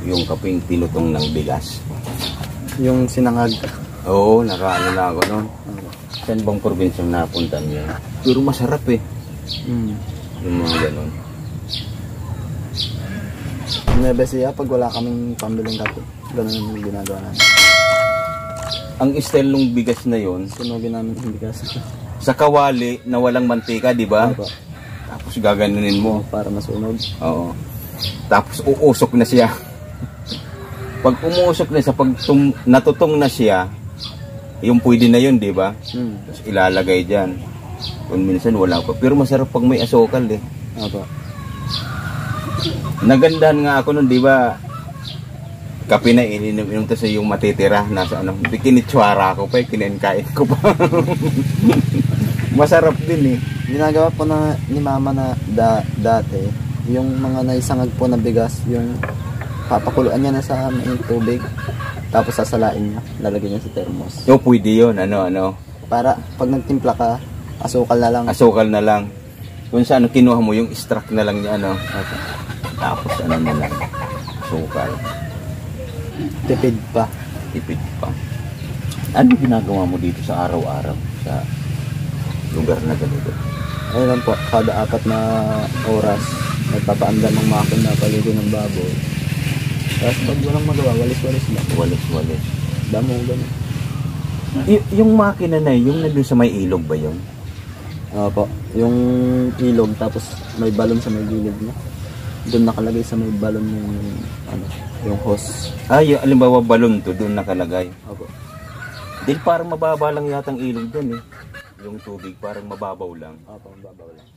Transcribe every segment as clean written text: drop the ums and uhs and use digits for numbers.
yung kaping tinutong ng bigas. Yung sinangag. Oo, nakaano na ako noon. Saan bang probinsyang napunta niya? Pero masarap eh. Yung mga ganon. Nebesiya, pag wala kaming pambiling kape, ganun yung ginagawa namin. Ang style ng bigas na yon, sunugin namin yung bigas. Sa kawali na walang mantika, di ba? Opo. Tapos gaganunin mo. Para masunog. Oo. Tapos uusok na siya. Pag umusok na siya, pag natutong na siya, yung pwede na yun, di ba? Tapos ilalagay dyan. Kung minsan wala pa. Pero masarap pag may asukal eh. Opo. Nagandahan nga ako nun, di ba? Kape na ininom to sa yung matitira. Nasa ano, kinitswara ko pa, kinenkain ko pa. Masarap din eh. Ginagawa po ni mama na dati, yung mga naisangag po na bigas, yung papakuluan niya na sa may tubig, tapos sasalain niya, lalagyan niya sa thermos. So, pwede yun, ano. Para pag nagtimpla ka, asukal na lang. Asukal na lang. Kung sa ano, kinuha mo yung extract na lang niya, ano. Okay. Tapos ano na lang, asukal. Tipid pa. Tipid pa. Ano ginagawa mo dito sa araw-araw sa lugar na ganito? Ayun lang po, kada 4 na oras, nagpapaandar ng makina paligid ng baboy. Tapos pag walang magawa, walis-walis lang. Walis-walis. Damo gano'n. Yung makina na yung nandun sa may ilog ba yun? Opo, yung ilog tapos may balon sa may gilid niya. Doon nakalagay sa may balon yung hose. Yung alimbawa balon to, doon nakalagay. Opo. Dahil parang mababa lang yata ang ilog dyan eh. Yung tubig parang mababaw lang. Opo, mababaw lang.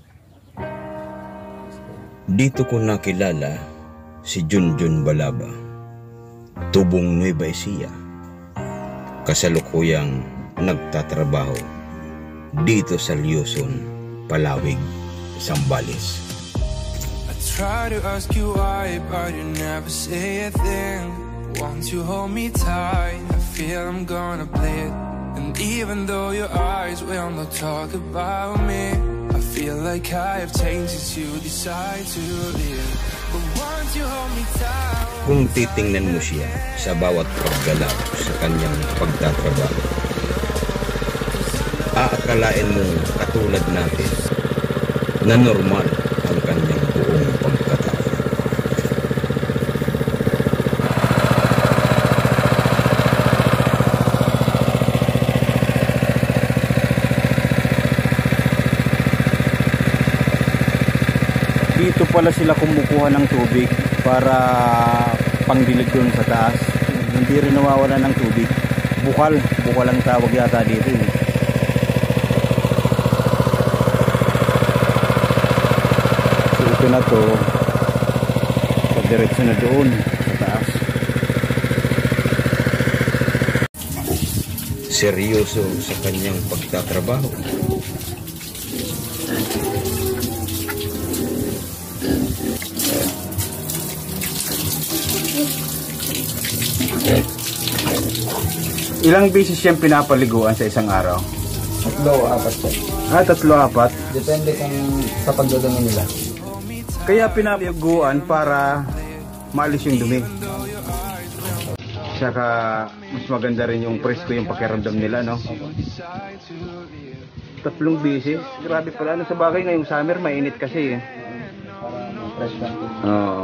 Dito ko nakilala si Junjun Balaba, tubong Nueva Ecija, kasalukuyang nagtatrabaho dito sa Luzon, Palawig, Zambales. I try to ask you why, but you never say a thing. Won't you hold me tight? I feel I'm gonna bleed. And even though your eyes will not talk about me, I feel like I have changed since you decide to leave. But once you hold me tight. Kung titingnan mo siya sa bawat paggalaw sa kanyang pagtatrabaho, aakalain mo katulad natin na normal ang kanyang buong pagkatao. Dito pala sila kumukuha ng tubig para pangdilig doon sa taas. Hindi rin nawawala ng tubig. Bukal ang tawag yata dito eh. So ito na to, diretso na doon sa taas. Seryoso sa kanyang pagtatrabaho. Ilang beses siyang pinapaliguan sa isang araw? 3 o 4 po. 3 o 4? Depende kung sa pagdudumi nila. Kaya pinapaliguan para maalis yung dumi. Saka mas maganda rin yung presko yung pakiramdam nila, no? 3 beses? Grabe pala. Sa bagay ngayong summer, mainit kasi eh. Para fresh lang. Oo.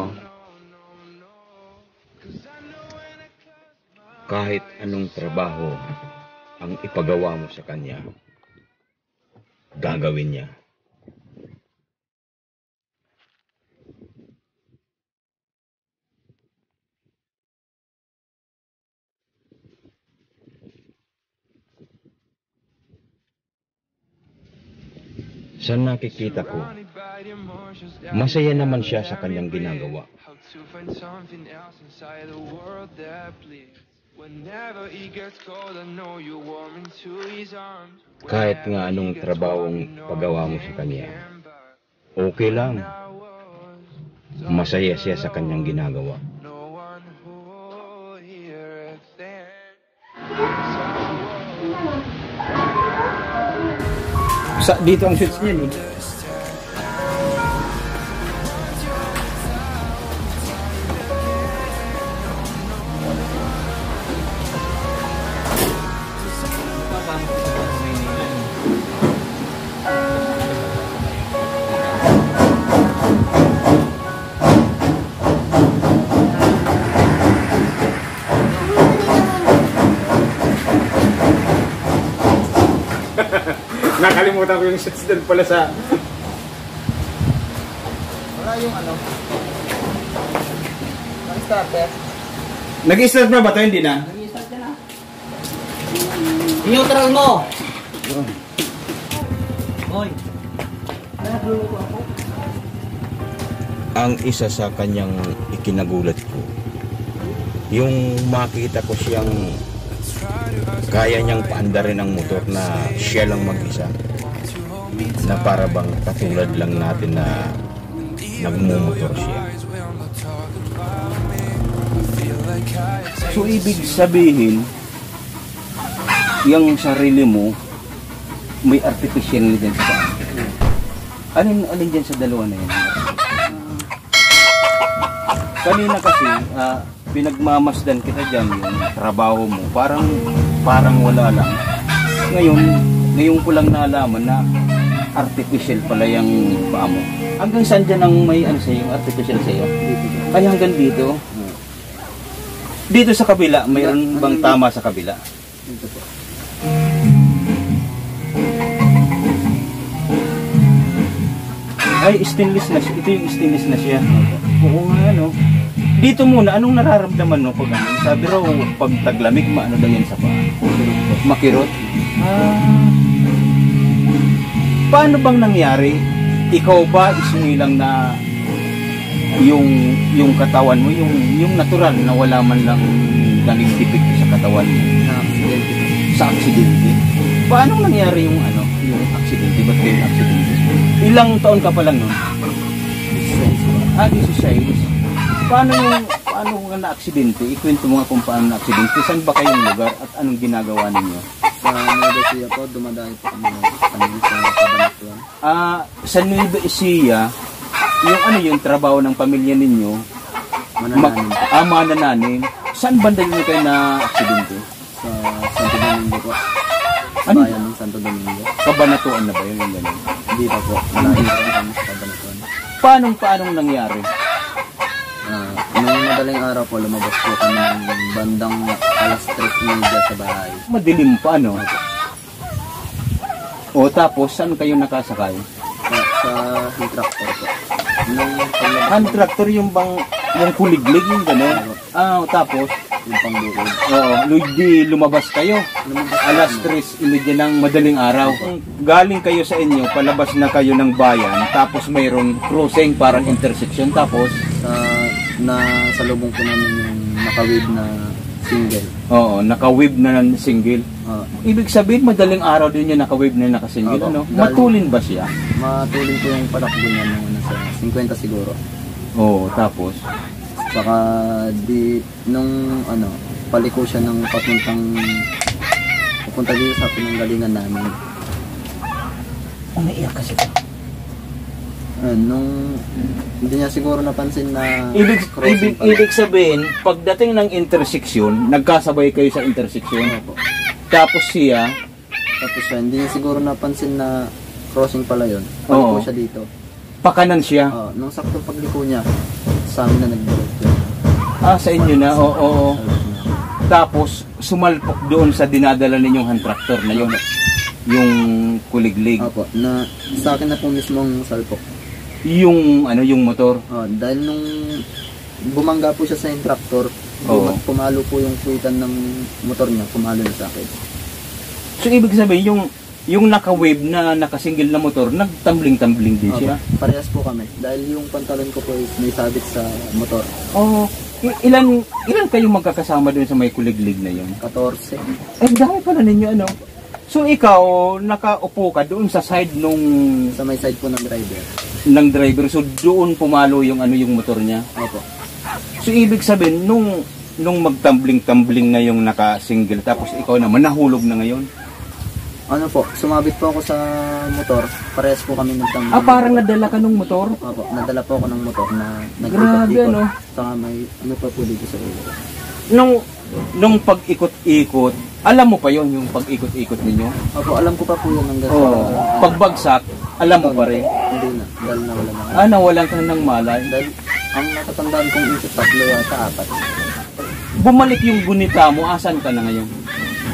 Kahit anong trabaho ang ipagawa mo sa kanya, gagawin niya. Sa nakikita ko, masaya naman siya sa kanyang ginagawa. Kahit nga anong trabahong pagawa mo sa kanya, okay lang. Masaya siya sa kanyang ginagawa. Dito ang switch niya eh. nakalimutan ko yung shots doon pala sa... Wala yung ano. Ang starter. Nag-start na ba ito? Hindi na? Nag-start na. Neutral mo! Hoy! Nagluluto ako. Ang isa sa kanyang ikinagulat ko, yung makita ko siyang kaya niyang paandarin ang motor na siya lang mag-isa, na para bang katulad lang natin na nagmumotor siya. So, ibig sabihin, yung sarili mo, may artificial din sa alin dyan sa dalawa na yun? Kanina kasi, pinagmamasdan kita dyan, yung trabaho mo, parang wala lang. Ngayon ko lang nalaman na artificial pala yung paa mo. Hanggang saan dyan ang may sa'yo, artificial sa'yo? Ay, hanggang dito? Dito sa kabila, mayroon bang tama sa kabila? Dito po. Ay, stainless na siya. Ito yung stainless na siya. Oo nga, no? Dito muna, anong nararamdaman mo pag ano? Sabi raw, pag taglamig, maano daw yan sa paa? Makirot? Paano bang nangyari? Ikaw ba isinilang na yung katawan mo, yung natural na wala man lang naging defect sa katawan mo? Sa aksidente. Paano nangyari yung aksidente? Ba't kayo yung aksidente? Ilang taon ka pa lang nun? 16. Paano nga na-aksidente? Ikwento mo nga kung paano na-aksidente. Saan ba kayong lugar at anong ginagawa ninyo? Sa Nueva Ecija po, dumadayo po kami sa Cabanatuan. Sa Nueva Ecija, yung trabaho ng pamilya ninyo? Manananim. Manananim. Saan banda nyo kayo na-aksidente? Sa Santo Domingo po. Ano? Bayan ng Santo Domingo. Kabanatuan na ba yun? Yung ganun? Hindi pa po. Malayo po kami sa Cabanatuan. Paanong nangyari? Nung madaling araw po, lumabas po kami ng bandang alas 3:30 sa bahay. Madilim pa, no? O tapos, saan kayo nakasakay? Sa hand tractor po. Nung paglabas Hand tractor yung kuliglig yung gano'n? Tapos? yung pangbuod. Oo, di lumabas kayo. Alas 3:30 ng madaling araw. Galing kayo sa inyo, palabas na kayo ng bayan, tapos mayroon crossing, parang intersection, tapos? Sa lubong po namin yung naka-wave na single. Oo, naka-wave na ng single. Ibig sabihin, madaling araw din yung naka-wave na naka-single, ano? Matulin ba siya? Matulin po yung patakbo niya ng nasa 50 siguro. Oo, tapos? Saka nung paliko siya ng papunta dito sa pinanggalingan namin. Umiiyak kasi ito. Nung hindi niya siguro napansin na ibig sabihin, pagdating ng intersection, nagkasabay kayo sa intersection. Tapos siya, hindi niya siguro napansin na crossing pala yun. Paliko siya dito. Pakanan siya. Nung sakto pagliko niya, sa amin na nag-direct. Sa inyo na, oo. Tapos, sumalpok doon sa dinadala ninyong hand tractor na yun. Yung kuliglig. Opo, sa akin na po mismong salpok. Yung motor. Dahil nung bumangga po siya sa hand tractor, pumalo po yung kuwitan ng motor niya, pumalo na sa akin. So, ibig sabihin, yung naka-wave na naka-single na motor, nagtambling-tambling din siya? Parehas po kami. Dahil yung pantalon ko po may sabit sa motor. Ilan kayong magkakasama doon sa may kuliglig na yun? 14. Dami pala ninyo, ano? So, ikaw, nakaupo ka doon sa side sa may side po ng driver. So, doon pumalo yung motor niya? Opo. So, ibig sabihin, nung magtambling-tambling na yung naka-single, tapos ikaw naman, nahulog na ngayon? Sumabit po ako sa motor. Parehas po kami nagtambling. Parang nadala ka ng motor? Opo, nadala po ako ng motor na Grabe, ano? Saka may pa po dito sa ulo. Nung pag-ikot-ikot, alam mo pa yon yung pag-ikot-ikot ninyo? Opo, alam ko pa po yun hanggang sa... Pagbagsak, alam mo pa rin? Hindi na, dahil nawala na. Nawalan ka ng malay? Dahil ang natatandaan kong isip, 3 yata 4. Bumalik yung gunita mo, asan ka na ngayon?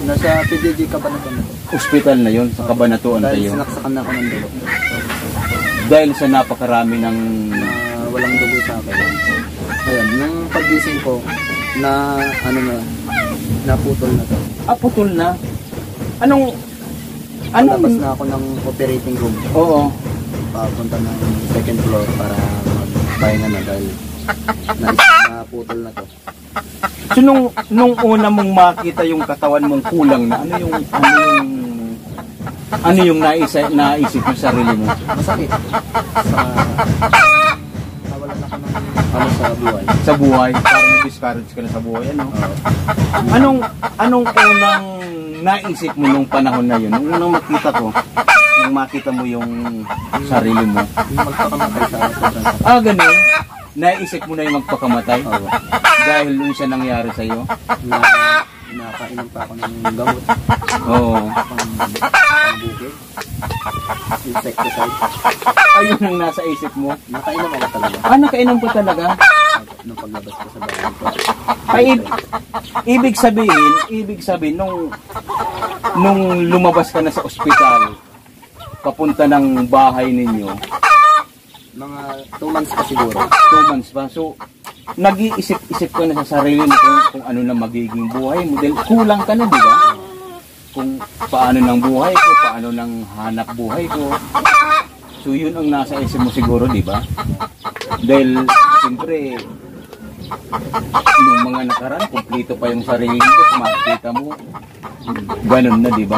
Nasa PDG ka ba na po? Hospital na yon sa Kabanatuan Dahil kayo. sinaksakan na ako ng dugo. Dahil sa napakarami ng... Walang dugo sa akin. Ayan, nung pagising ko, na ano na, naputol na to. Ah, putol na. Anong... Labas na ako ng operating room. Oo. Papunta ng second floor para magpahinga na dahil naputol na to. So nung una mong makita yung katawan mong kulang na, ano yung naisip mo sa sarili mo? Masakit. Nawalan ako ng sa buhay. Sa buhay, parang discourage ka na sa buhay, ano? Anong unang naisip mo nung panahon na yun? Nung unang makita mo yung sarili mo? Yung magpakamatay sa sobrang sakit. Ah, ganun? Naisip mo na yung magpakamatay? Oo. Dahil yung siya nangyari sa'yo? Nakainom pa ako ng gamot. Oo. Pangbukid. Insecticide. Ayun ang nasa isip mo? Nakainom ako talaga. Ah, nakainom ko talaga? Nung paglabas ko sa bahay ko. Ay, ibig sabihin, nung lumabas ka na sa ospital, papunta ng bahay ninyo, Mga 2 months pa siguro. 2 months ba? So, nag-iisip-isip ka na sa sarili mo kung ano na magiging buhay mo. Dahil kulang ka na, di ba? Kung paano ng buhay ko, paano ng hanap buhay ko. So, yun ang nasa isip mo siguro, di ba? Dahil, siyempre, yung mga nakaraan, kumplito pa yung sarili mo, makikita mo. Ganun na, di ba?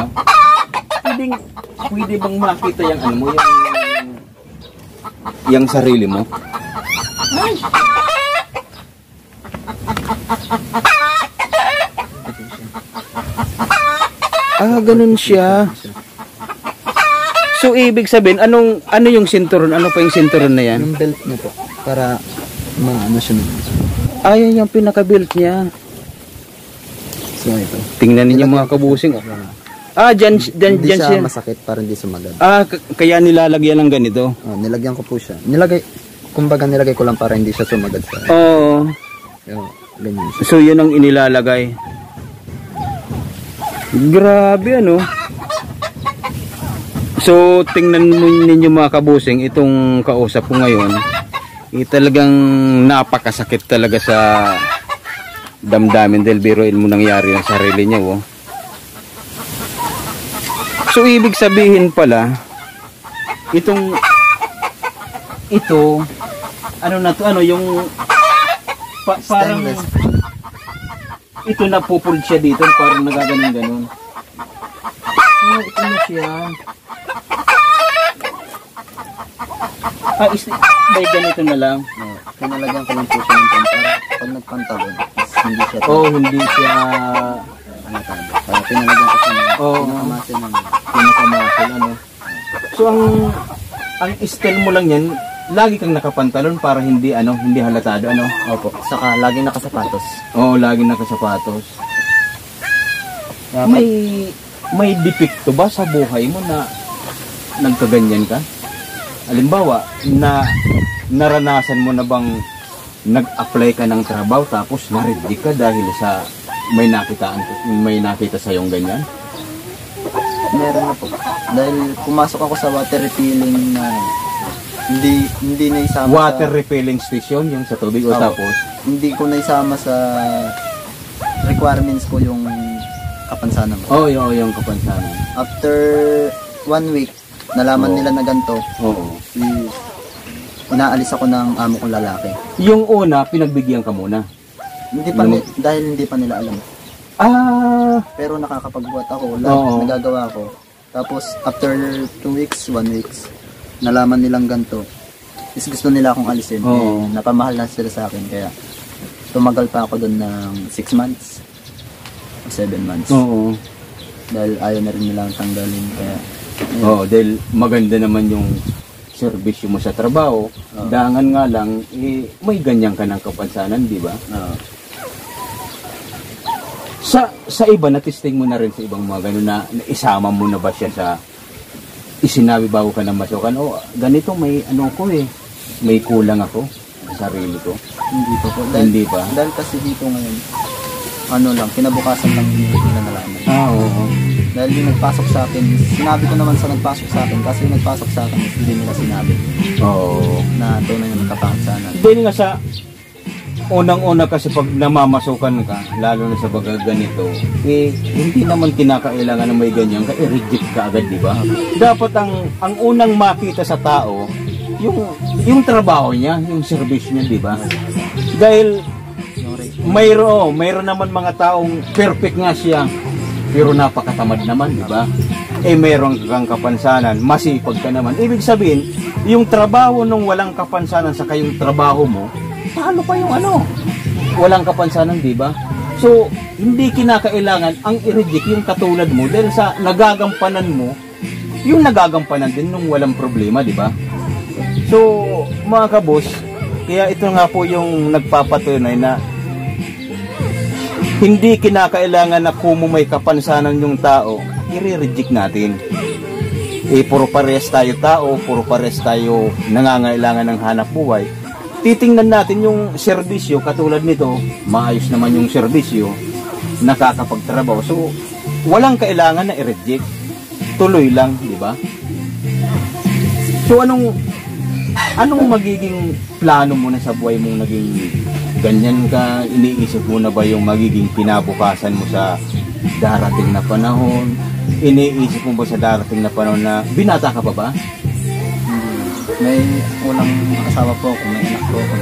Pwede bang makita yung ano mo, yung sarili mo? Ah, ganun siya. So, ibig sabihin, ano yung sinturon? Ano pa yung sinturon na yan? Yung belt niya po. Para maano siya. Ay, yung pinaka-belt niya. So, ito. Tingnan ninyo mga kabusing. Ah, dyan Hindi siya siya. masakit para hindi sumagal. Ah, kaya nilalagyan ng ganito. Oh, nilagyan ko po siya. Kumbaga nilagay ko lang para hindi siya sumagal sa. Oo. Ganyan siya. So, yun ang inilalagay. Grabe, ano? So, tingnan ninyo mga kabusing, itong kausap ko ngayon, talagang napakasakit talaga sa damdamin dahil biruin mo nangyari ng sarili niya, oh. So, ibig sabihin pala, ito, ano na to, ano, yung, parang, Stainless. ito na pupuld siya dito, parang nagaganon-ganon. Ah, ito na siya. Ah, may ganito na lang. Oh, pinalagyan ko lang po siya ng para pag nagpantalon, hindi siya Hindi siya Para pinalagyan ko siya ng pinakamasin ng pinakamasil, ano. So, ang style mo lang yan, lagi kang nakapantalon para hindi halatado, ano. Opo. Saka laging nakasapatos. Oo, laging nakasapatos. May depekto ba sa buhay mo na nagkaganyan ka? Halimbawa, naranasan mo na bang nag-apply ka ng trabaho tapos na-reject ka dahil sa may nakita sa yung ganyan? Meron na po. Dahil pumasok ako sa water refilling na hindi na isama Water refilling station, yung sa tubig, o tapos? Hindi ko na isama sa requirements ko yung kapansanan ko. Yung kapansanan. After 1 week, nalaman nila na ganito. Oo. Inaalis ako ng amo kong lalaki. Yung una, pinagbigyan ka muna. Dahil hindi pa nila alam. Ah, Pero nakakapagbuhat ako, nagagawa ko. Tapos after 2 weeks, 1 weeks, nalaman nilang ganito. Is gusto nila akong alisin. Oo. Napamahal na sila sa akin, kaya tumagal pa ako doon ng 6 months. 7 months. oo. Dahil ayaw na rin nila ang tanggalin. Kaya, Dahil maganda naman yung serbisyo mo sa trabaho. Dangan nga lang, may ganyan ka ng kapansanan, di ba? Sa iba, na-testing mo na rin sa ibang mga gano'n na isama mo na ba siya sa isinabi bago ka na masukan? O, ganito may may kulang ako sa sarili ko. hindi pa po. Hindi pa. Dahil kasi dito ngayon, ano lang, kinabukasan lang din nila nalaman. Oo. Dahil yung nagpasok sa akin, sinabi ko naman sa nagpasok sa akin, kasi yung nagpasok sa akin, hindi nila sinabi Oo. na tunay na nagkapansanan. Dahil nga sa unang-una kasi pag namamasukan ka, lalo na sa baga ganito, eh, hindi naman kinakailangan na may ganyan ka, reject ka agad, di ba? Dapat ang unang makita sa tao, yung trabaho niya, yung service niya, di ba? Dahil mayroon naman mga taong perfect nga siya, pero napakatamad naman, di ba? Eh, mayroon kang kapansanan, masipag ka naman. Ibig sabihin, yung trabaho nung walang kapansanan sa kayong trabaho mo, paano pa yung walang kapansanan, di ba? So, hindi kinakailangan ang i-reject yung katulad mo dahil sa nagagampanan mo, yung nagagampanan din nung walang problema, di ba? So, mga kabos, kaya ito nga po yung nagpapatunay na hindi kinakailangan na kung may kapansanan yung tao, i-reject natin. Eh, puro pares tayo tao, puro pares tayo nangangailangan ng hanap buhay. Titingnan natin yung serbisyo, katulad nito, maayos naman yung serbisyo, nakakapagtrabaho. So, walang kailangan na i-reject. Tuloy lang, di ba? So, anong magiging plano mo na sa buhay mong naging ganyan ka? Iniisip mo na ba yung magiging kinabukasan mo sa darating na panahon? Iniisip mo ba sa darating na panahon na binata ka pa ba? May unang asawa po ako, may anak po ako.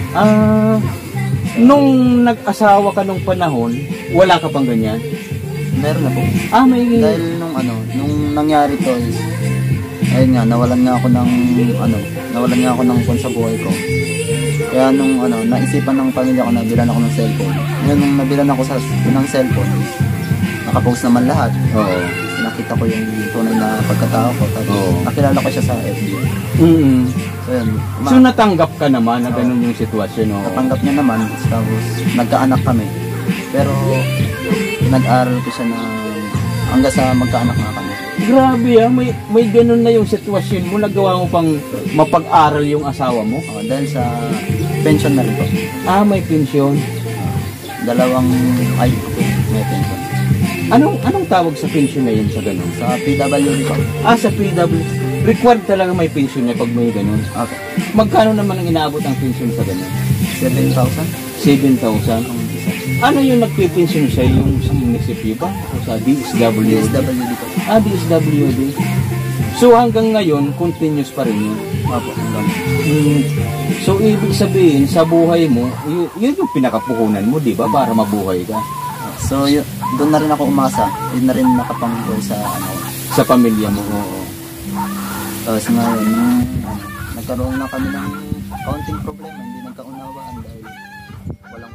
Nung nag-asawa ka nung panahon, wala ka pang ganyan? Meron na po. May... Dahil nung nangyari to is, ayun nga, nawalan nga ako ng kung sa buhay ko. Kaya nung naisipan ng pamilya ko na bilan ako ng cellphone. Ngayon nung nabilan ako ng cellphone, nakapost naman lahat. Oo. Nakita ko yung tunay na pagkatao ko. Tapos nakilala ko siya sa FB. So, yun, so natanggap ka naman na ganun yung sitwasyon? Natanggap niya naman. Tapos nagkaanak kami. Pero nag-aral ko siya na hanggang sa magkaanak na kami. Grabe may ganun na yung sitwasyon mo. Nagawa mo pang mapag-aral yung asawa mo? Dahil sa pension na rin po. May pension. May pension. Anong tawag sa pension na yun sa ganun? Sa PWD po. Sa PWD. Required talaga may pension niya pag may ganun. Okay. Magkano naman ang inaabot ang pension sa ganun? 7,000. 7,000. Ano yung nagpipensyon siya? Yung sa munisipyo ba? O sa DSWD? DSWD po. DSWD. So hanggang ngayon, continuous pa rin yun? Opo. So ibig sabihin, sa buhay mo, yun yung pinakapuhunan mo, di ba? Para mabuhay ka. So doon na rin ako umasa. Doon na rin nakapangkoy sa sa pamilya mo. Oo. Tapos ngayon, nagkaroon na kami ng kaunting problema. Hindi nagkaunawaan dahil walang...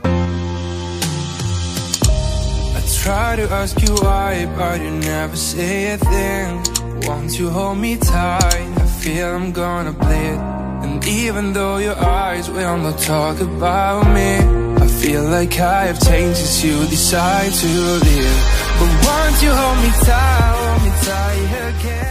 I try to ask you why, but you never say a thing. Won't you hold me tight? I feel I'm gonna bleed. And even though your eyes will not talk about me, I feel like I have changed since you decide to leave. But won't you hold me tight again?